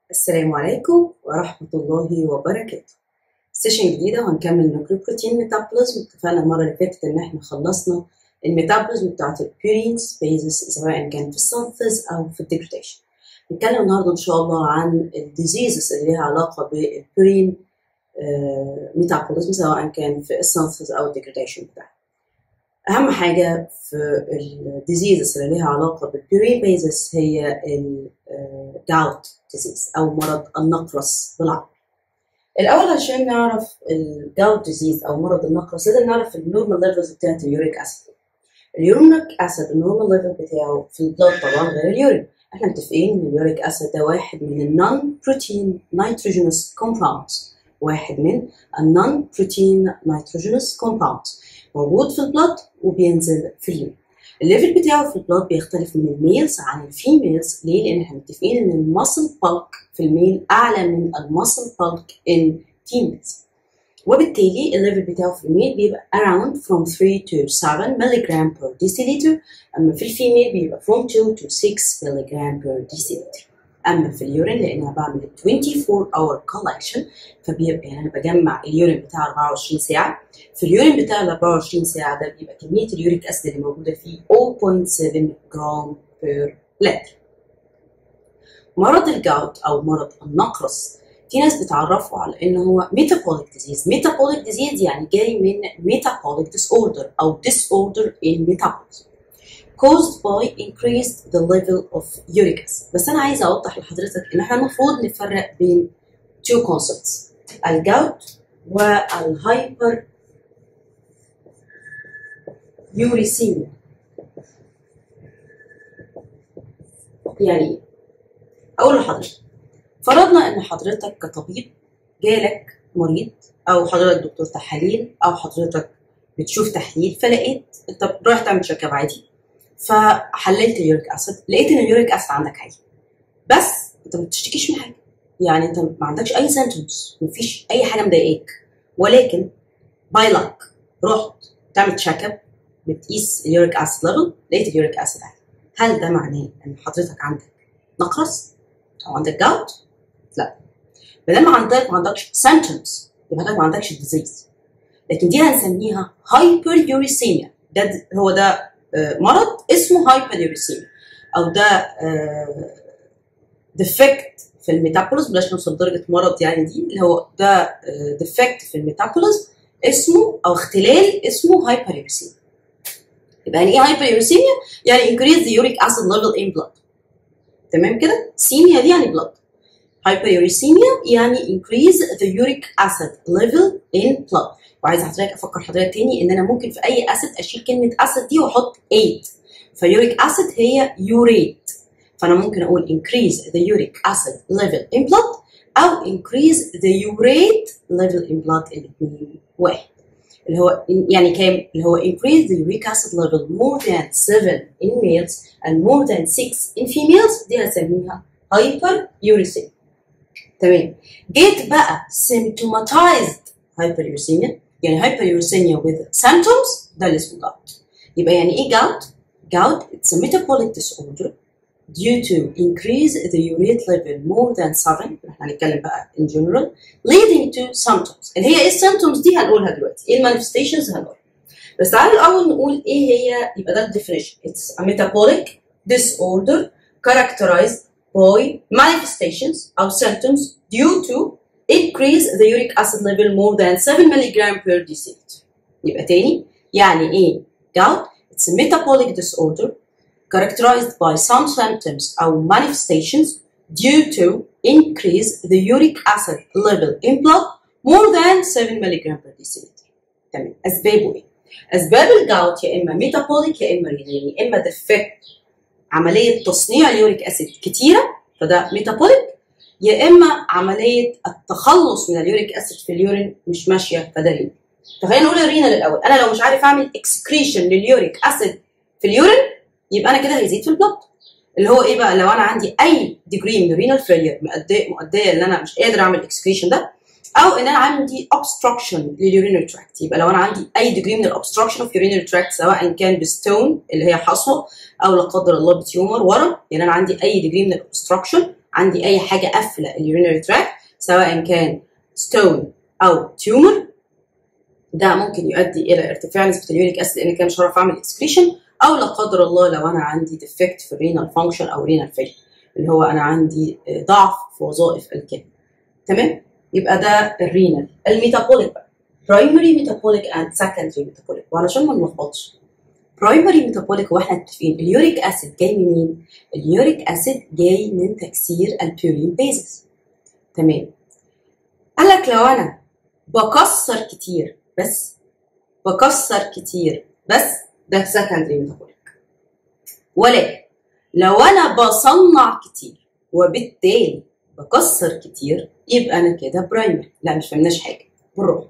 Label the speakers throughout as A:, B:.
A: السلام عليكم ورحمة الله وبركاته. سيشن جديدة وهنكمل النيوكليوبروتين ميتابوليزم. اتفقنا المرة اللي فاتت إن احنا خلصنا الميتابوليزم بتاعت البيورين سبيسز سواء كان في السينثيز أو في الديجريديشن. نتكلم النهاردة إن شاء الله عن الديزيزز اللي ليها علاقة بالبيورين ميتابوليزم سواء كان في السينثيز أو الديجريديشن بتاعها. أهم حاجة في الديزيزز اللي ليها علاقة بالبيورين بيزس هي الجاوت ديزيز أو مرض النقرس بالعربي. الأول عشان نعرف الجاوت ديزيز أو مرض النقرس لازم نعرف النورمال ليفلز بتاعت اليوريك أسيد. اليوريك أسيد النورمال ليفل بتاعه في البلاد طبعا غير اليورين. احنا متفقين إن اليوريك أسيد ده واحد من النون بروتين نيتروجينوس كومباوندز، واحد من النون بروتين نيتروجينوس كومباوندز موجود في البلاد وبينزل في اليورين. الليفل بتاعه في البلاد بيختلف من الميلز عن الفيميلز. ليه؟ لان احنا متفقين ان الماسل بالك في الميل اعلى من الماسل بالك ان فيميلز، وبالتالي الليفل بتاعه في الميل بيبقى around from 3 to 7 ملغ per deciliter، اما في الفيميل بيبقى from 2 to 6 ملغ per deciliter. اما في اليورين لان انا بعمل 24 hour collection فبيبقى يعني انا بجمع اليورين بتاع 24 ساعه. في اليورين بتاع ال 24 ساعه ده بيبقى كميه اليوريك اسيد اللي موجوده فيه 0.7 جرام بير لتر. مرض الجاوت او مرض النقرس في ناس بتعرفه على انه هو metabolic disease. metabolic disease يعني جاي من metabolic disorder او disorder in metabolism caused by increased the level of uric acid. بس أنا عايزة أوضح لحضرتك إن إحنا المفروض نفرق بين two concepts، الجاوت والهايبر يوريسيميا. يعني إيه؟ أقول لحضرتك فرضنا إن حضرتك كطبيب جالك مريض أو حضرتك دكتور تحاليل أو حضرتك بتشوف تحليل فلقيت أنت رايح تعمل تشيك اب عادي فحللت اليوريك اسيد لقيت ان اليوريك اسيد عندك عالي، بس انت ما بتشتكيش من حاجه، يعني انت ما عندكش اي سيمبتومز، مفيش اي حاجه مضايقاك، ولكن باي لك رحت تعمل تشيك اب بتقيس اليوريك اسيد ليفل لقيت اليوريك اسيد عالي. هل ده معناه ان حضرتك عندك نقرس او عندك جاوت؟ لا، ما دام ما عندكش سيمبتومز يبقى حضرتك ما عندكش ديزيز، لكن دي هنسميها هايبر يوريسيميا. ده هو ده مرض اسمه هايبريوريسيميا او ده ديفكت في الميتابوليزم. بلاش نوصل لدرجه مرض يعني دي، اللي هو ده ديفكت في الميتابوليزم اسمه او اختلال اسمه هايبريوريسيميا. يبقى يعني ايه هايبريوريسيميا؟ يعني increase the uric acid level in blood. تمام كده؟ سيميا دي يعني blood. هايبريوريسيميا يعني increase the uric acid level in blood. وعايز حضرتك افكر حضرتك تاني ان انا ممكن في اي اسيد اشيل كلمه اسيد دي واحط 8، فيوريك اسيد هي يوريت، فانا ممكن اقول increase the uric acid level in blood او increase the urate level in blood. الاثنين واحد، اللي هو يعني كام؟ اللي هو increase the uric acid level more than 7 in males and more than 6 in females. دي هسميها hyperuricemia. تمام. جيت بقى symptomatized hyperuricemia، يعني hyperuricemia with symptoms، ده اللي اسمه gout. يبقى يعني ايه gout؟ Gout it's a metabolic disorder due to increase the urate level more than 7. احنا هنتكلم بقى in general leading to symptoms. اللي هي ايه السيمبتومز دي هنقولها دلوقتي، ايه المانيفستيشنز هنقولها. بس تعالوا الاول نقول ايه هي. يبقى ده الديفينيشن، it's a metabolic disorder characterized by manifestations or symptoms due to increase the uric acid level more than 7 mg per deciliter. يبقى تاني يعني ايه gout؟ It's a metabolic disorder characterized by some symptoms or manifestations due to increase the uric acid level in blood more than 7 mg per deciliter. تمام. اسبابه ايه؟ اسباب الجاوت يا اما metabolic يا اما renal، يا اما defect عمليه تصنيع اليوريك اسيد كتيره فده metabolic، يا اما عمليه التخلص من اليوريك اسيد في اليورين مش ماشيه فده رينال. فخلينا نقول الرينال الاول. انا لو مش عارف اعمل اكسكريشن لليوريك اسيد في اليورين يبقى انا كده هيزيد في البلد، اللي هو ايه بقى؟ لو انا عندي اي ديجري من الرينال فيلير مؤديه ان انا مش قادر اعمل اكسكريشن ده، او ان انا عندي obstruction لليورينال تراكت. يبقى لو انا عندي اي ديجري من الاوبستراكشن اوف يورينال تراكت سواء كان بستون اللي هي حصوه او لا قدر الله بتيومر ورم، يعني انا عندي اي ديجري من الاوبستراكشن عندي اي حاجه قافله اليورينري تراكت سواء كان ستون او تيومر، ده ممكن يؤدي الى ارتفاع نسبه اليوريك اسيد لان كان مش هعرف اعمل اكسكريشن، او لا قدر الله لو انا عندي ديفكت في الرينال فانكشن او رينال فيلير اللي هو انا عندي ضعف في وظائف الكلى. تمام؟ يبقى ده الرينال. الميتابوليك بقى برايمري ميتابوليك اند سكندري ميتابوليك، وعلشان ما نلخبطش برايمري ميتابوليك هو احنا متفقين اليوريك اسيد جاي منين؟ اليوريك اسيد جاي من تكسير البيورين بيزز. تمام؟ قال لك لو انا بكسر كتير بس ده سكندري ميتابوليك، ولكن لو انا بصنع كتير وبالتالي بكسر كتير يبقى انا كده برايمري. لا مش فهمناش حاجه بالروح.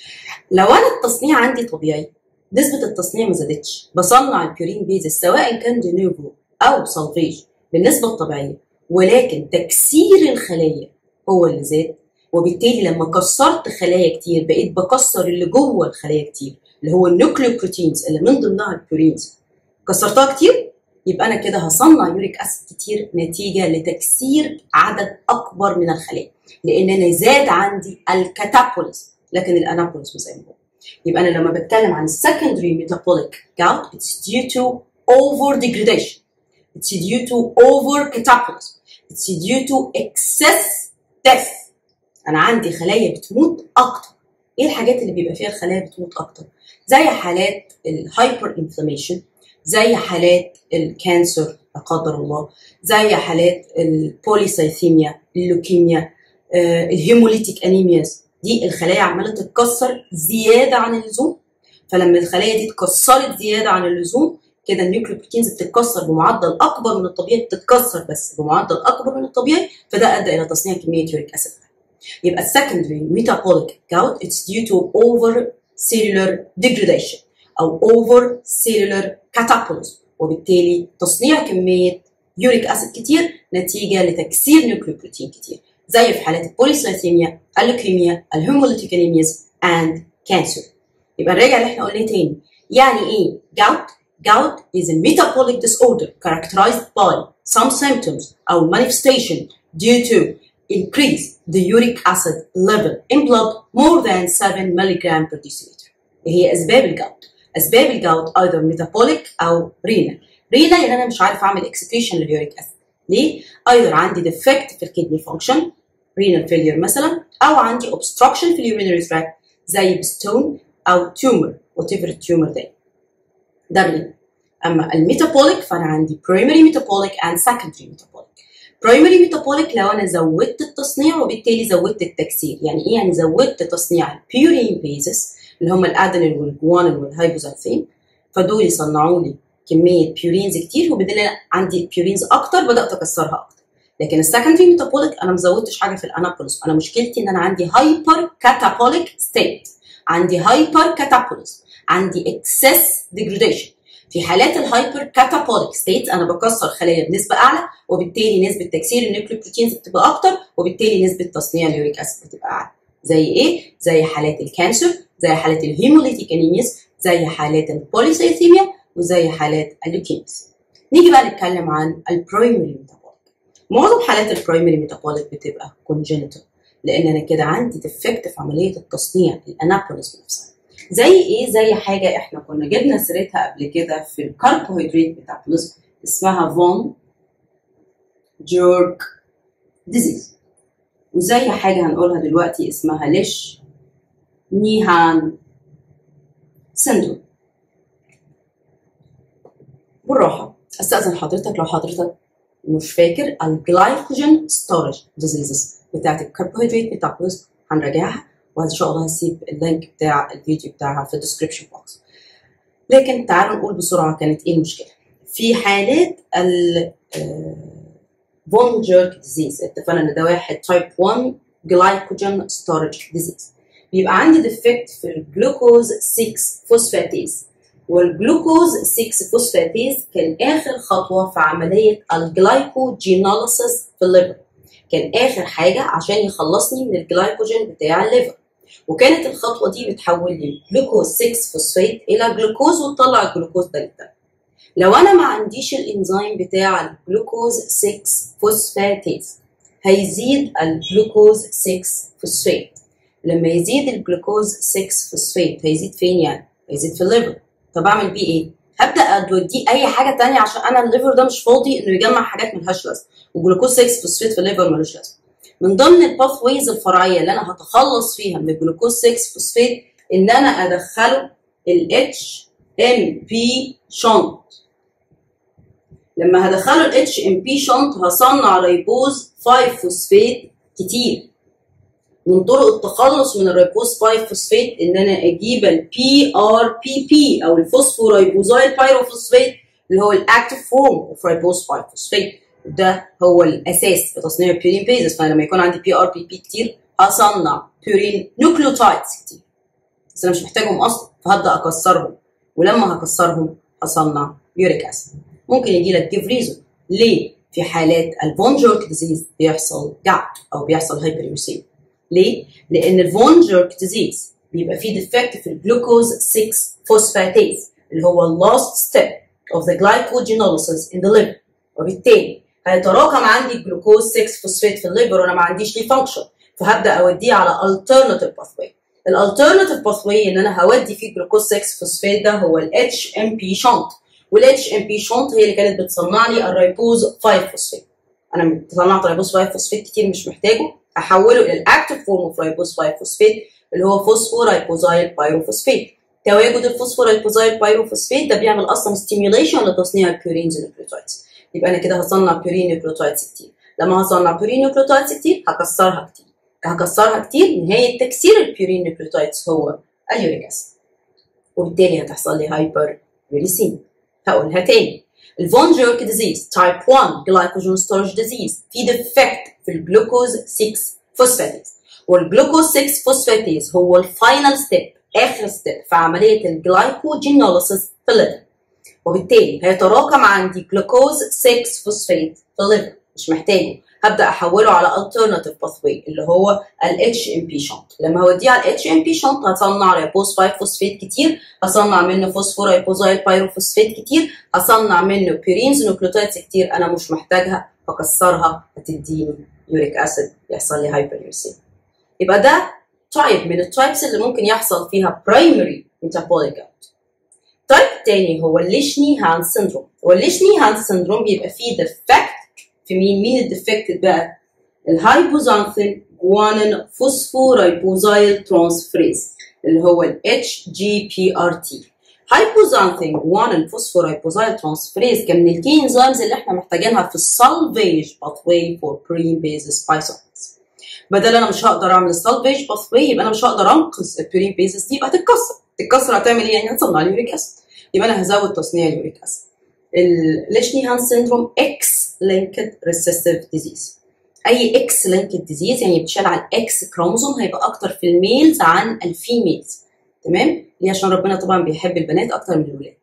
A: لو انا التصنيع عندي طبيعي، نسبه التصنيع ما زادتش، بصنع البيورين بيزس سواء كان دينوفو او سلفيج بالنسبه الطبيعيه، ولكن تكسير الخلايا هو اللي زاد، وبالتالي لما كسرت خلايا كتير بقيت بكسر اللي جوه الخلايا كتير اللي هو النيوكليوبروتينز اللي من ضمنها البيورينز، كسرتها كتير يبقى انا كده هصنع يوريك اسيد كتير نتيجه لتكسير عدد اكبر من الخلايا، لان انا زاد عندي الكاتابوليز لكن الانابوليز زي ما هو. يبقى انا لما بتكلم عن secondary metabolic gout it's due to over degradation, it's due to over catabolism, it's due to excess death. انا عندي خلايا بتموت اكتر. ايه الحاجات اللي بيبقى فيها الخلايا بتموت اكتر؟ زي حالات الهايبر انفلاميشن، زي حالات الكانسر لا قدر الله، زي حالات البوليسايثيميا، اللوكيميا، الهيموليتيك انيمياز. دي الخلايا عماله تتكسر زياده عن اللزوم، فلما الخلايا دي اتكسرت زياده عن اللزوم كده النيوكليوبروتينز بتتكسر بمعدل اكبر من الطبيعي، بتتكسر بس بمعدل اكبر من الطبيعي، فده ادى الى تصنيع كميه يوريك اسيد. يبقى secondary metabolic gout it's due to over cellular degradation او over cellular catabolism، وبالتالي تصنيع كميه يوريك اسيد كتير نتيجه لتكسير نيوكليوبروتين كتير، زي في حالات البوليسايثيميا، اللوكيميا، الهيموليتيك انيمياز and cancer. يبقى نراجع اللي احنا قلناه تاني. يعني ايه gout؟ Gout is a metabolic disorder characterized by some symptoms or manifestation due to increase the uric acid level in blood more than 7 mg per deciliter. هي اسباب الجاوت. اسباب الجاوت either metabolic او renal. renal يعني انا مش عارف اعمل excretion لليوريك اسيد. ليه؟ either عندي defect في الكدني function renal failure مثلا، او عندي obstruction في اليورينري تراكت زي ستون او تيومر whatever التيومر ده الرينال. اما الميتابوليك فانا عندي primary metabolic and secondary metabolic. primary metabolic لو انا زودت التصنيع وبالتالي زودت التكسير. يعني ايه؟ يعني زودت تصنيع البيورين بيزس اللي هم الادينين والجوانين والهايبوزانثين، فدول يصنعوا لي كميه بيورينز كتير، وبالتالي عندي بيورينز اكتر بدات اكسرها اكتر. لكن السكندري ميتابوليك انا ما زودتش حاجه في الانابوليس، انا مشكلتي ان انا عندي هايبر كاتابوليك ستيت، عندي هايبر كاتابوليس، عندي اكسس ديجريديشن. في حالات الهايبر كاتابوليك ستيت انا بكسر خلايا بنسبه اعلى، وبالتالي نسبه تكسير النيوكليوبروتينز بتبقى اكتر، وبالتالي نسبه تصنيع اليوريك اسيد بتبقى اعلى. زي ايه؟ زي حالات الكانسر، زي حالات الهيموليتيك انيميز، زي حالات البوليسايثيميا، وزي حالات اللوكيميز. نيجي بقى نتكلم عن البرايمري ميتابوليك. معظم حالات البرايمري ميتابوليك بتبقى كونجينيتال، لان انا كده عندي ديفكت في عمليه التصنيع الانابوليس نفسها. زي ايه؟ زي حاجه احنا كنا جبنا سيرتها قبل كده في الكربوهيدرات ميتابوليزم اسمها فون جورج ديزيز، وزي حاجه هنقولها دلوقتي اسمها ليش نيهان سندروم. بالراحه استاذن حضرتك لو حضرتك مش فاكر الجلايكوجين ستورج ديزيزز بتاعت الكربوهيدرات ميتابوليزم هنراجعها، وان شاء الله هسيب اللينك بتاع الفيديو بتاعها في الديسكربشن بوكس. لكن تعالوا نقول بسرعه كانت ايه المشكله. في حالات ال فون جيرك ديزيز اتفقنا ان ده واحد تايب 1 جلايكوجين ستورج ديزيز، بيبقى عندي ديفكت في الجلوكوز 6 فوسفاتيز، والجلوكوز 6 فوسفاتيز كان اخر خطوه في عمليه الجلايكوجينوليسيس في الليفر، كان اخر حاجه عشان يخلصني من الجلايكوجين بتاع الليفر، وكانت الخطوه دي بتحول لي جلوكوز 6 فوسفات الى جلوكوز وتطلع الجلوكوز ده للدم. لو انا ما عنديش الانزيم بتاع الجلوكوز 6 فوسفاتيز هيزيد الجلوكوز 6 فوسفات. لما يزيد الجلوكوز 6 فوسفات هيزيد فين يعني؟ هيزيد في الليفر. طب اعمل بيه ايه؟ هبدا اوديه اي حاجه ثانيه عشان انا الليفر ده مش فاضي انه يجمع حاجات ملهاش لازمه، وجلوكوز 6 فوسفات في الليفر ملوش لازمه. من ضمن الباث ويز الفرعيه اللي انا هتخلص فيها من الجلوكوز 6 فوسفات ان انا ادخله الاتش ام بي شنط. لما هدخله الاتش ام بي شنط هصنع ريبوز 5 فوسفات كتير. من طرق التخلص من الريبوز 5 فوسفات ان انا اجيب البي ار بي بي او الفوسفوريبوزايل بايروفوسفات اللي هو الاكتيف فورم اوف ريبوز 5 فوسفات. ده هو الاساس في تصنيع البيورين بيزز. فلما يكون عندي بي ار بي بي كتير هصنع بيورين نيوكليوتايدز كتير، بس انا مش محتاجهم اصلا فهبدا اكسرهم، ولما هكسرهم هصنع يوريك اسيد. ممكن يجي لك جيف ريزون ليه في حالات الفون جيرك ديزيز بيحصل جعد او بيحصل هايبريوسيميا. ليه؟ لان الفون جيرك ديزيز بيبقى فيه ديفكت في الجلوكوز 6 فوسفاتيز اللي هو اللاست ستيب اوف ذا glycogenolysis in the liver، وبالتالي هيتراكم عندي الجلوكوز 6 فوسفات في الليفر وانا ما عنديش ليه فانكشن، فهبدا اوديه على alternative pathway. الالترناتيف باثواي ان انا هودي فيه جلوكوز 6 فوسفات ده هو الاتش ام بي شنط، والاتش ام بي شنط هي اللي كانت بتصنع لي الريبوز 5 فوسفات. انا طلعت ريبوز 5 فوسفات كتير مش محتاجه، هحوله الى الاكتيف فورم اوف ريبوز 5 فوسفات اللي هو فوسفوريبوزايل بايروفوسفات. تواجد الفوسفوريبوزايل بايروفوسفات ده بيعمل اصلا ستيميوليشن لتصنيع البيورينز نيوكليوتايدز. يبقى انا كده هصنع بيورين نيوكليوتايدز كتير. لما هصنع بيورين نيوكليوتايدز كتير هكسرها كتير. نهايه تكسير البيورين نيوكليوتايدز هو اليوريك اسيد، وبالتالي هتحصل لي هايبر يوريسيميا. هقولها تاني، الفون جيرك ديزيز تايب 1 جلايكوجين ستورج ديزيز في ديفكت في الجلوكوز 6 فوسفاتيز، والجلوكوز 6 فوسفاتيز هو الفاينل ستيب، اخر ستيب في عمليه الجلايكوجينوليسيس في الليفر، وبالتالي هيتراكم عندي جلوكوز 6 فوسفات في الليفر مش محتاجه، هبدا احوله على alternative pathway اللي هو ال HMP شنط. لما هوديه على ال HMP شنط هصنع ريبوز 5 فوسفات كتير، هصنع منه فوسفوريبوزايل بايروفوسفات كتير، هصنع منه بيورينز نيوكليوتايدز كتير انا مش محتاجها، هكسرها هتديني يوريك اسيد يحصل لي هايبريوسيميا. يبقى ده تايب من التايبس اللي ممكن يحصل فيها برايمري ميتابوليك جاوت. تايب الثاني هو الليشني هانز سيندروم. والليشني هانز سيندروم بيبقى فيه ديفكت في مين الديفكتد بقى؟ الهايبوزانثين جوانين فوسفوريبوزايل ترانسفريز اللي هو ال HGPRT. هايبوزانثين جوانين فوسفوريبوزايل ترانسفريز كان من الكي انزيمز اللي احنا محتاجينها في السالفيج باثواي فور برين بيزز بايسوكس. بدل انا مش هقدر اعمل السالفيج باثواي يبقى انا مش هقدر انقذ البرين بيزز دي، يبقى تتكسر هتعمل ايه؟ يعني هتصنع اليوريك اسيد، يبقى انا هزود تصنيع اليوريك اسيد. الليشني هانز سيندروم اكس لينكد ريسيسيف ديزيز. اي اكس لينكد ديزيز يعني بتشال على الاكس كروموسوم هيبقى اكتر في الميلز عن الفيميلز، تمام؟ ليه؟ عشان ربنا طبعا بيحب البنات اكتر من الولاد.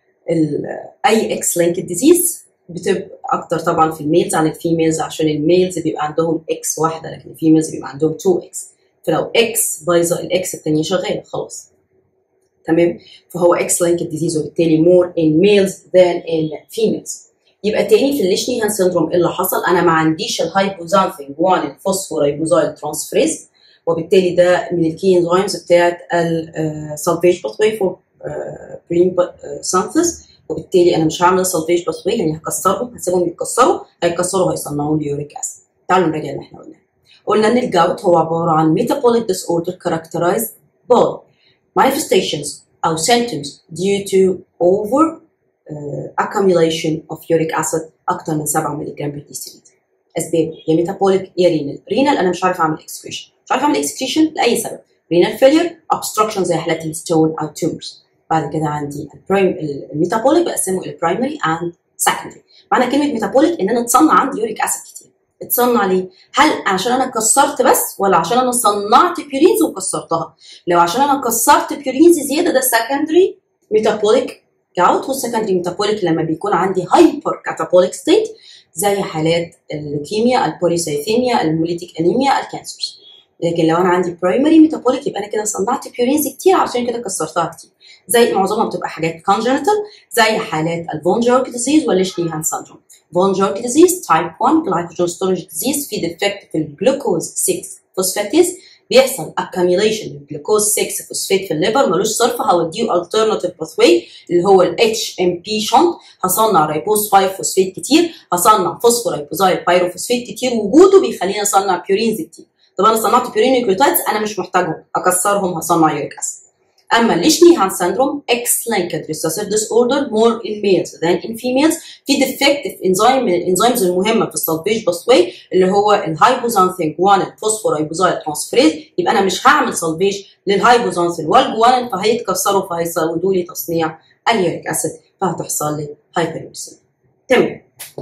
A: اي اكس لينكد ديزيز بتبقى اكتر طبعا في الميلز عن الفيميلز، عشان الميلز بيبقى عندهم اكس واحده لكن الفيميلز بيبقى عندهم 2 اكس، فلو اكس بايظه الاكس الثانيه شغاله خلاص، تمام؟ فهو اكس لينكد ديزيز وبالتالي more in males than in females. يبقى تاني في الليشني هانز سيندروم اللي حصل انا ما عنديش الهايبوزانثين جوانين فوسفوريبوزايل ترانسفريز، وبالتالي ده من الكي انزيمز بتاعت السلفيج باثواي فور برين سينثيس، وبالتالي انا مش هعمل سلفيج باثواي يعني هكسرهم، هسيبهم يتكسروا هيصنعوا لي يوريك اسيد. تعالوا نراجع اللي احنا قلنا ان الجاوت هو عباره عن metabolic disorder characterized by manifestations أو symptoms due to over accumulation of uric acid أكتر من 7 ملغ بالديسيليتر. أسباب يا ميتابوليك يا رينال. رينال أنا مش عارف أعمل excretion، لأي سبب. رينال failure obstruction زي حالات الستون أو tumors. بعد كده عندي الميتابوليك بقسمه إلى primary and secondary. معنى كلمة ميتابوليك إن أنا اتصنع عندي uric acid كتير. اتصنع ليه؟ هل عشان انا كسرت بس ولا عشان انا صنعت بيورينز وكسرتها؟ لو عشان انا كسرت بيورينز زياده ده سكندري ميتابوليك جاوت، والسكندري ميتابوليك لما بيكون عندي هايبر كاتابوليك ستيت زي حالات اللوكيميا، البوليسايثيميا، الموليتيك انيميا، الكانسرز. لكن لو انا عندي برايمري ميتابوليك يبقى انا كده صنعت بيورينز كتير عشان كده كسرتها كتير. زي معظمها بتبقى حاجات كونجنتال زي حالات الفون جيرك ديزيز والليشني هانز سيندروم. فون جارك ديزيز تايب 1 جلايكوجين ستورج ديزيز، في ديفكت في الجلوكوز 6 فوسفاتيز، بيحصل accumulation للجلوكوز 6 فوسفات في الليفر، ملوش صرف، هوديه alternative pathway اللي هو ال HMP شنط، هصنع ريبوز 5 فوسفات كتير، هصنع فوسفورايبوزايل بايروفوسفات كتير، وجوده بيخليني اصنع بيورينز كتير. طب انا صنعت بيورين نيوكليوتايدز انا مش محتاجهم، اكسرهم هصنع يوريك اسيد. اما ليشنيهان syndrome X-linked recessive disorder more in males than in females، في defective enzyme من الانزيمز المهمه في السلفيج باثواي اللي هو الهايبوزانثين جوانين فوسفورايبوزايل ترانسفيريز، يبقى انا مش هعمل سلفيج للهايبوزانثين والجوانين، فهيتكسروا فهيزودوا لي تصنيع اليوريك اسيد، فهتحصل لي هايبريوريسيميا. تمام.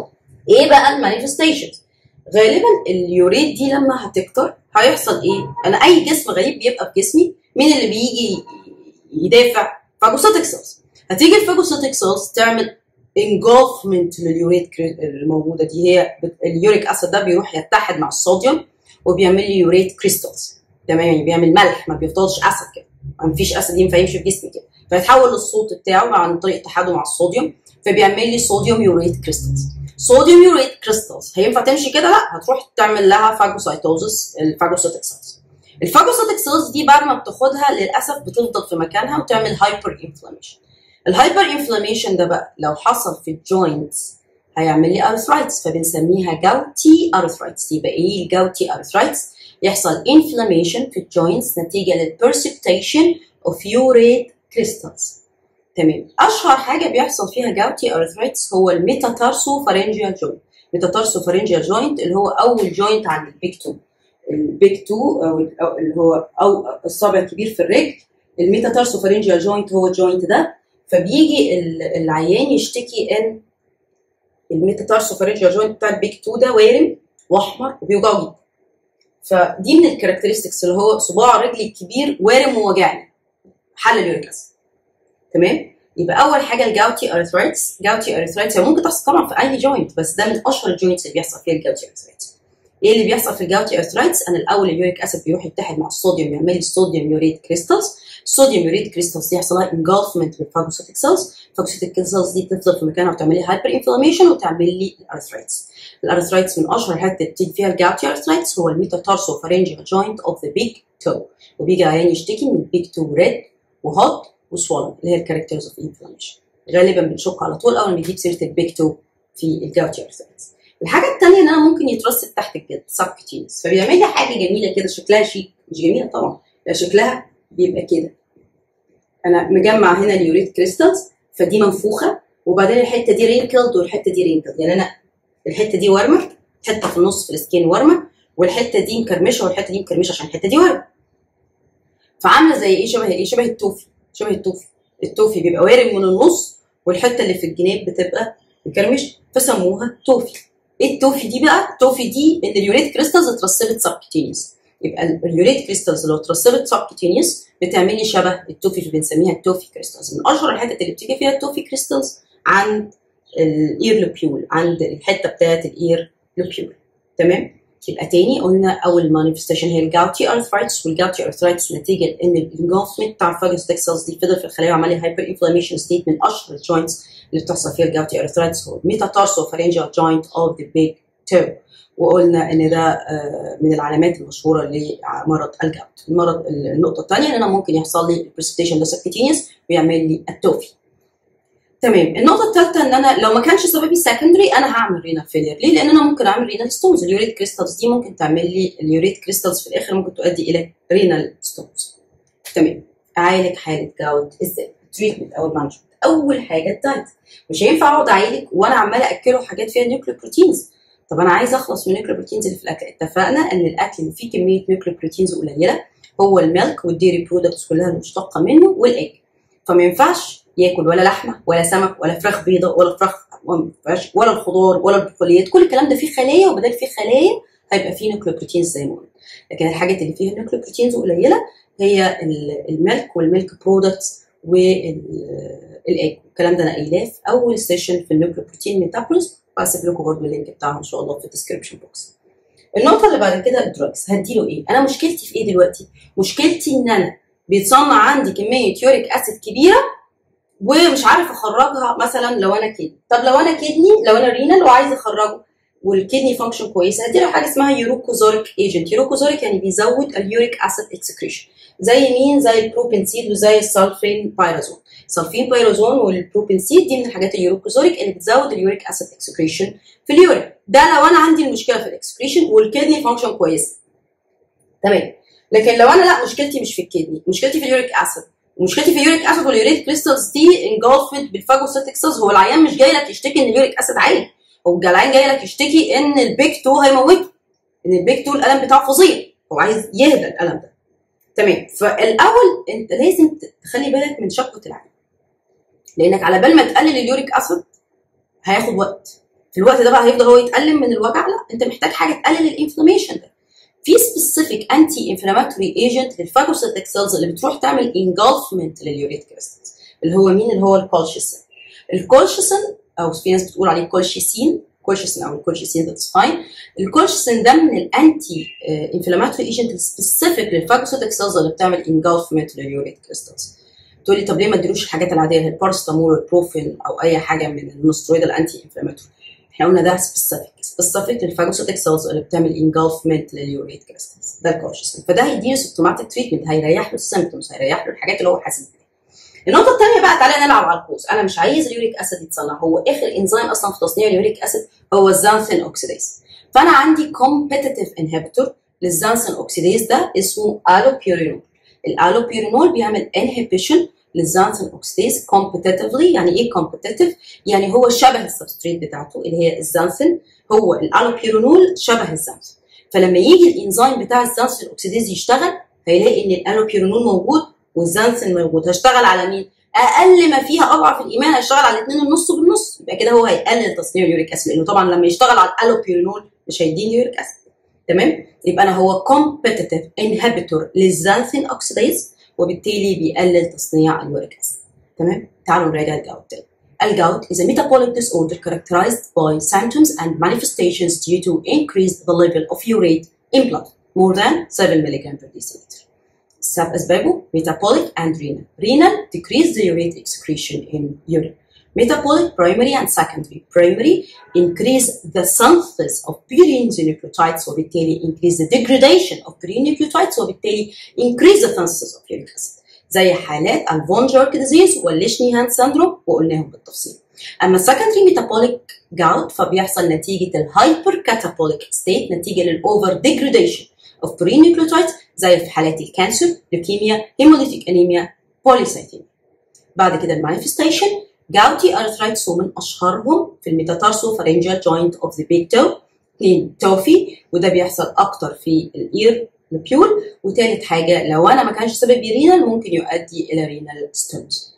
A: ايه بقى المانيفستيشنز؟ غالبا اليوريت دي لما هتكتر هيحصل ايه؟ انا اي جسم غريب بيبقى في جسمي، مين اللي بيجي يدافع؟ فاجوسيتك سيلز. هتيجي الفاجوسيتك سيلز تعمل engulfment لليوريت الموجوده دي، هي اليوريك اسيد ده بيروح يتحد مع الصوديوم وبيعمل لي يوريت كريستالز. تمام، يعني بيعمل ملح، ما بيفضلش اسيد كده، ما فيش اسيد ينفع يمشي في جسمي كده، فيتحول الصوت بتاعه عن طريق اتحاده مع الصوديوم، فبيعمل لي صوديوم يوريت كريستالز. صوديوم يوريت كريستالز هينفع تمشي كده؟ لا، هتروح تعمل لها فاجوسايتوزس، الفاجوسيتك سيلز. الفاجوسيتك سيلز دي بعد ما بتاخدها للاسف بتفضل في مكانها وتعمل هايبر انفلاميشن. الهايبر انفلاميشن ده بقى لو حصل في الجوينتس هيعمل لي ارثرايتس، فبنسميها جاوتي ارثرايتس. يبقى ايه الجاوتي ارثرايتس؟ يحصل انفلاميشن في الجوينتس نتيجه للبرسبتيشن اوف يوريت كريستالز. تمام. اشهر حاجه بيحصل فيها جاوتي ارثرايتس هو الميتاتارسو فارنجيال جوينت. ميتاتارسو فارنجيال جوينت اللي هو اول جوينت عند البيك 2. البيك 2 او اللي هو او الصابع الكبير في الرجل، الميتاتارسو فارنجيال جوينت هو الجوينت ده. فبيجي العيان يشتكي ان الميتاتارسو فارنجيال جوينت بتاع البيك 2 ده وارم واحمر وبيوجعه جدا. فدي من الكاركترستكس اللي هو صباع رجلي الكبير وارم ووجعني، حل اليوريك اسيد. تمام. يبقى اول حاجه الجاوتي ارثرايتس. جاوتي ارثرايتس ممكن تحصل طبعا في اي جوينت، بس ده من اشهر الجوينتس اللي بيحصل فيها الجاوتي ارثرايتس. ايه اللي بيحصل في الجاوتي ارثرايتس؟ انا الاول اليوريك اسيد بيروح يتحد مع الصوديوم يعمل لي الصوديوم يوريت كريستالز. الصوديوم يوريت كريستالز دي يحصل لها انجلفمنت بالفاجوسيتك سيلز، الفاجوسيتك سيلز دي تفضل في مكانها وتعمل لي هايبر انفلاميشن وتعمل لي الارثرايتس. الارثرايتس من اشهر الحاجات اللي بتيجي فيها الجاوتي ارثرايتس هو الميتاتارسو فارنجيال جوينت اوف ذا بيج تو، وبيجي عيان يشتكي من البيج تو ريد وهوت وسوالن اللي هي الكاركترز اوف انفلاميشن. غالبا بنشك على طول اول ما بيجيب سيره البيج تو في الجاوتي ارثرايتس. الحاجه الثانيه ان انا ممكن يترسب تحت الجلد سبكتينس، فبيعمل لي حاجه جميله كده شكلها شيك، مش جميله طبعا، لا شكلها بيبقى كده. انا مجمع هنا اليوريت كريستالز، فدي منفوخه، وبعدين الحته دي رينكلد والحته دي رينكلد، يعني انا الحته دي ورمه، حته في النص في السكين ورمه، والحته دي مكرمشه والحته دي مكرمشه عشان الحته دي ورمه. فعامله زي ايه؟ شبه ايه؟ شبه التوفي. شبه التوفي. التوفي بيبقى وارم من النص والحته اللي في الجناب بتبقى مكرمشه، فسموها توفي. ايه التوفي دي بقى؟ التوفي دي ان اليوريت كريستالز اترسبت سبكتينيوس. يبقى اليوريت كريستالز لو اترسبت سبكتينيوس بتعمل لي شبه التوفي اللي بنسميها التوفي كريستالز. من اشهر الحتت اللي بتيجي فيها التوفي كريستالز عند الاير لوبيول، عند الحته بتاعه الاير لوبيول. تمام. يبقى تاني قلنا اول مانيفستيشن هي الجاوتي ارثرايتس، والجاوتي ارثرايتس نتيجه ان الانجلفمنت بتاع الفاجوسيتك سيلز دي فضل في الخلايا وعمل لي هايبر انفلاميشن ستيت. من اشهر الجوينتس اللي بتحصل فيها الجاوتي ارثرايتس هو الميتاتارسو فارنجيال جوينت اوف ذا بيج تو، وقلنا ان ده من العلامات المشهوره لمرض الجاوت. النقطه الثانيه ان انا ممكن يحصل لي البرسبتيشن ده سبكتينيوس ويعمل لي التوفي. تمام. النقطه الثالثه ان انا لو ما كانش سببي سكندري انا هعمل رينال فيلير. ليه؟ لان انا ممكن اعمل رينال ستونز. اليوريت كريستالز دي ممكن تعمل لي اليوريت كريستالز في الاخر ممكن تؤدي الى رينال ستونز. تمام. اعالج حاله جاوت ازاي؟ تريتمنت او مانجمنت. اول حاجه الدايت. مش هينفع اقعد اعالج وانا عماله اكله حاجات فيها نيوكليوبروتينز. طب انا عايزه اخلص من النيوكليوبروتينز اللي في الاكل. اتفقنا ان الاكل اللي فيه كميه نيوكليوبروتينز قليله هو الميلك والديري برودكتس كلها المشتقه منه والايج. فما ينفعش ياكل ولا لحمه ولا سمك ولا فراخ بيضاء ولا فراخ ولا الخضار ولا البقوليات. كل الكلام ده فيه خلايا، وبدل فيه خلايا هيبقى فيه نيوكليوبروتينز زي ما قلنا. لكن الحاجات اللي فيها نيوكليوبروتينز قليله هي الميلك والميلك برودكتس والايج. الكلام ده انا قايلاه في اول سيشن في النيوكليوبروتين ميتابوليزم، وهسيب لكم برضه اللينك بتاعها ان شاء الله في الديسكربشن بوكس. النقطه اللي بعد كده الدراجز. هديله ايه؟ انا مشكلتي في ايه دلوقتي؟ مشكلتي ان انا بيتصنع عندي كميه يوريك اسيد كبيره ومش عارف اخرجها مثلا لو انا كدني. طب لو انا كدني، لو انا رينال وعايز اخرجه والكدني فانكشن كويسه، هديله حاجه اسمها يوروكوزوريك ايجنت. يوروكوزوريك يعني بيزود اليوريك اسيد اكسكريشن. زي مين؟ زي البروبنسيد وزي السلفين بايرازون. السلفين بايرازون والبروبنسيد دي من الحاجات اليوروكوزوريك اللي بتزود اليوريك اسيد اكسكريشن في اليورين. ده لو انا عندي المشكله في الاكسكريشن والكدني فانكشن كويسه. تمام. لكن لو انا لا، مشكلتي مش في الكدني، مشكلتي في اليوريك اسيد، ومشكلتي في اليوريك اسيد واليوريك كريستالز دي انجولفد بالفاجوسيتك سيلز. هو العيان مش جاي لك يشتكي ان اليوريك اسيد عالي، هو العيان جاي لك يشتكي ان البيك 2 هيموته، ان البيك 2 الالم بتاعه فظيع، هو عايز يهدى الالم ده. تمام. فالاول انت لازم تخلي بالك من شكوى العيان، لانك على بال ما تقلل اليوريك اسيد هياخد وقت. في الوقت ده بقى هيفضل هو يتألم من الوجع. لا، انت محتاج حاجه تقلل الانفلاميشن ده. في سبيسيفيك انتي انفلاماتوري ايجنت للفاجوسيتك سيلز اللي بتروح تعمل انجلفمنت لليوريت كريستالز، اللي هو مين؟ اللي هو الكولشيسين. الكولشيسين او في ناس بتقول عليه كولشيسين، كولشيسين او الكولشيسين، ذاتس فاين. الكولشيسين ده من الانتي انفلاماتوري ايجنت السبيسيفيك للفاجوسيتك سيلز اللي بتعمل انجلفمنت لليوريت كريستالز. تقول لي طب ليه ما اديلوش الحاجات العاديه اللي هي البارستامول والبروفين او اي حاجه من النسترويد الانتي انفلاماتوري؟ احنا قلنا ده سبيسيفيك للفاجوسيتك سيلز اللي بتعمل انجلفمنت لليوريت كريستالز، ده الكولشيسين. فده هيديله سيمبتوماتيك تريتمنت، هيريح له السيمبتومز، هيريح له الحاجات اللي هو حاسس بيها. النقطه الثانيه بقى، تعالى نلعب على القوس. انا مش عايز اليوريك اسيد يتصنع، هو اخر انزيم اصلا في تصنيع اليوريك اسيد هو الزانثين اوكسيديز. فانا عندي كومبيتيتيف انهبيتور للزانثين اوكسيديز ده اسمه الوبيورينول. الالوبيورينول بيعمل انهبيشن للزانثين اوكسيديز كومبيتيتيفلي. يعني ايه كومبيتيتيف؟ يعني هو شبه السبستريت بتاعته اللي هي الزانثين، هو الالوبيورينول شبه الزانثين. فلما يجي الانزيم بتاع الزانثين اوكسيديز يشتغل، هيلاقي ان الالوبيورينول موجود والزانثين موجود. هشتغل على مين؟ اقل ما فيها اضعف الايمان هيشتغل على الاثنين النص بالنص. يبقى كده هو هيقلل تصنيع اليوريك اسيد، لانه طبعا لما يشتغل على الالوبيورينول مش هيديني يوريك اسيد. تمام. يبقى انا هو كومبيتيتيف انهبيتور للزانثين اوكسيديز، وبالتالي بيقلل تصنيع اليوريك اسيد. تمام. تعالوا نراجع الجاوت تاني. الجاوت is a metabolic disorder characterized by symptoms and manifestations due to increased the level of urate in blood more than 7 mg per deciliter. أسبابه metabolic and renal. Renal decrease the urate excretion in urine. Metabolic primary and secondary. Primary increase the synthesis of purine nucleotides وبالتالي increase the degradation of purine nucleotides وبالتالي increase the synthesis of uric acid. زي حالات الفون جارك ديزيز والليشنيهان سندروم وقلناهم بالتفصيل. اما secondary metabolic gout فبيحصل نتيجه الهايبر كاتابوليك ستيت، نتيجه للاوفر degradation of purine nucleotides زي في حالات الكانسر، لوكيميا، هيموليتيك انيميا، بوليسايتيميا. بعد كده المانيفستيشن جاوتي ارثرايتس من اشهرهم في الميتاتارسو فارنجال جوينت اوف ذا بيج تو، 2 توفي وده بيحصل اكتر في الاير لوبيول، وثالث حاجه لو انا ما كانش سبب رينال ممكن يؤدي الى رينال ستونز.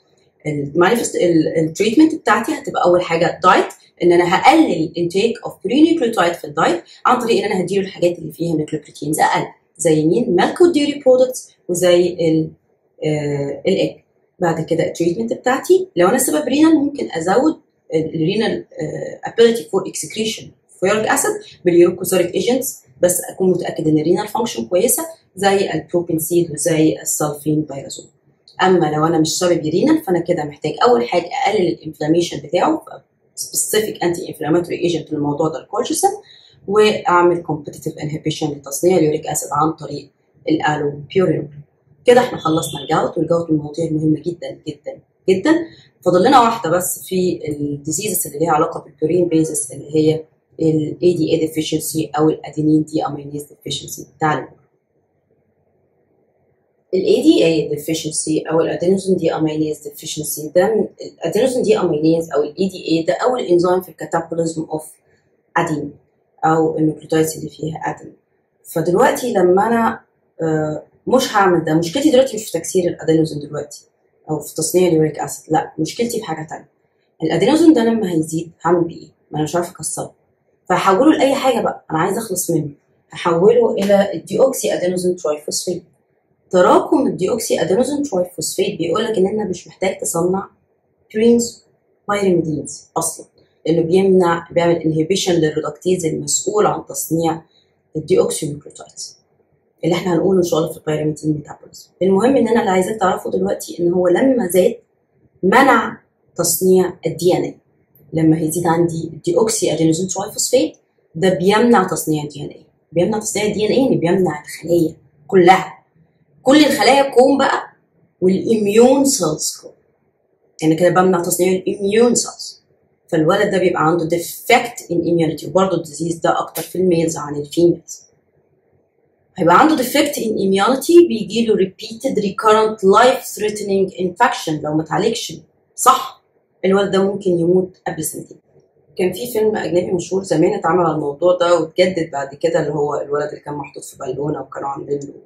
A: التريتمنت بتاعتي هتبقى اول حاجه دايت، ان انا هقلل الانتيك اوف برينيوكليوتايد في الدايت عن طريق ان انا هديله الحاجات اللي فيها نيوكليوبروتينز اقل، زي مين؟ ميلك وديري برودكتس وزي الايج. بعد كده التريتمنت بتاعتي لو انا سبب رينال ممكن ازود الرينال ابيليتي فور اكسكريشن فيوريك اسيد باليوروكوزوريك ايجنتس، بس اكون متاكد ان الرينال فانكشن كويسه زي البروبنسيد وزي السلفين بايرازول. اما لو انا مش سبب رينال فانا كده محتاج اول حاجه اقلل الانفلاميشن بتاعه، سبيسيفيك انتي انفلاماتوري ايجنت للموضوع ده الكولشيسين، واعمل كومبيتيتيف انهبيشن لتصنيع اليوريك اسيد عن طريق الالوبيورينول. كده احنا خلصنا الجاوت، والجاوت من المواضيع المهمه جدا جدا جدا. فاضل لنا واحده بس في الديزيزز اللي ليها علاقه بالبيورين بيزس، اللي هي الاي دي اي ديفيشنسي او الادينين دي امينيز ديفيشنسي. تعالوا الاي دي اي ديفيشنسي او الادينوزين دي امينيز ديفيشنسي ده، الادينوزين دي امينيز او الاي دي اي ده اول انزيم في الكاتابوليزم اوف ادين او النيوكليوتايدز اللي فيها ادين. فدلوقتي لما انا مش هعمل ده، مشكلتي دلوقتي مش في تكسير الادينوزين دلوقتي او في تصنيع اليوريك اسيد، لا مشكلتي في حاجه ثانيه. الادينوزين ده لما هيزيد هعمل بيه ايه؟ ما انا مش عارفه اكسره، فهحوله لاي حاجه بقى انا عايزه اخلص منه، هحوله الى الديوكسي ادينوزين ترايفوسفيت. تراكم الديوكسي ادينوزين ترايفوسفيت بيقول لك ان انت مش محتاج تصنع بيرينز بايريميدينز اصلا، لانه بيعمل انهبيشن للريدكتيز المسؤول عن تصنيع الديوكسي نيوكليوتايدز اللي احنا هنقوله ان شاء الله في البيراميدين ميتابوليزم. المهم ان انا اللي عايزاك تعرفه دلوقتي ان هو لما زاد منع تصنيع الدي ان اي. لما هيزيد عندي الديوكسي ادينوزين ترايفوسفات ده بيمنع تصنيع الدي ان اي. بيمنع تصنيع الدي ان اي يعني بيمنع الخلايا كلها، كل الخلايا الكون بقى والاميون سيلز كون، يعني كده بمنع تصنيع الاميون سيلز. فالولد ده بيبقى عنده ديفكت ان immunity، وبرضه الديزيز ده اكتر في الميلز عن الفيميلز. هيبقى عنده ديفكت ان immunity، بيجي له repeated recurrent life threatening infection لو ما اتعالجش صح. الولد ده ممكن يموت قبل سنتين. كان في فيلم اجنبي مشهور زمان اتعمل على الموضوع ده واتجدد بعد كده، اللي هو الولد اللي كان محطوط في بالونه وكانوا عاملين له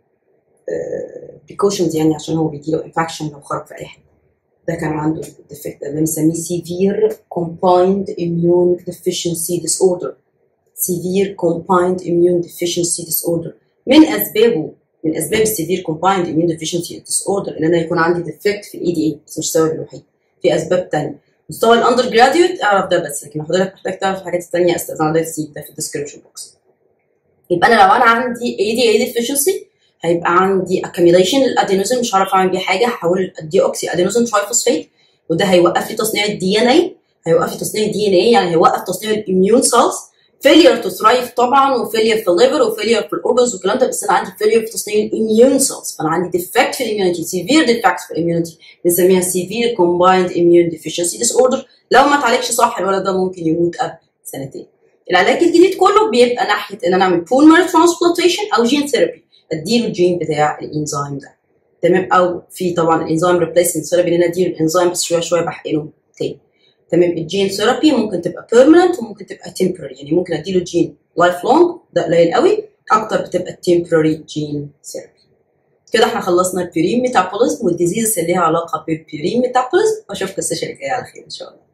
A: precautions يعني عشان هو بيجي له infection لو خرج في اي حته. ده كان عنده الديفكت ده بنسميه severe combined immune deficiency disorder. severe combined immune deficiency disorder من اسباب السيفير combined immune deficiency disorder ان انا يكون عندي ديفكت في الاي دي اي، بس مش السبب الوحيد، في اسباب ثانيه. مستوى الاندر جراديوت اعرف ده بس، لكن حضرتك محتاج تعرف الحاجات الثانيه استاذن حضرتك تسيب ده في الديسكربشن بوكس. يبقى انا لو انا عندي اي دي اي deficiency هيبقى عندي accumulation للادينوزين، مش هعرف اعمل بيه حاجه، هحول الديوكسي ادينوزين ترايفوسفات وده هيوقف لي تصنيع الدي ان اي، هيوقف لي تصنيع الدي ان اي يعني هيوقف تصنيع الاميون سيلز. failure to thrive طبعا، وفيلير في الليفر وفيلير في الاورجنز والكلام ده، بس انا عندي failure في تصنيع الاميون سيلز، فانا عندي defect في الاميونيتي، severe defect في الاميونيتي، بنسميها severe combined immune deficiency disorder. لو ما اتعالجش صح الولد ده ممكن يموت قبل سنتين. العلاج الجديد كله بيبقى ناحيه ان انا اعمل بون مارو ترانسبلانتيشن او جين ثيرابي، اديله الجين بتاع الانزيم ده تمام، او في طبعا الانزيم ريبليسمنت ثيرابي ان انا اديله الانزيم بس شويه شويه بحقنه تاني تمام. الجين ثيرابي ممكن تبقى بيرمننت وممكن تبقى تمبرري، يعني ممكن اديله جين لايف لونج ده قليل قوي، اكتر بتبقى تمبرري جين ثيرابي. كده احنا خلصنا البيورين ميتابوليزم والديزيز اللي ليها علاقه بالبيورين ميتابوليزم، واشوفكم السيشن الجايه على خير ان شاء الله.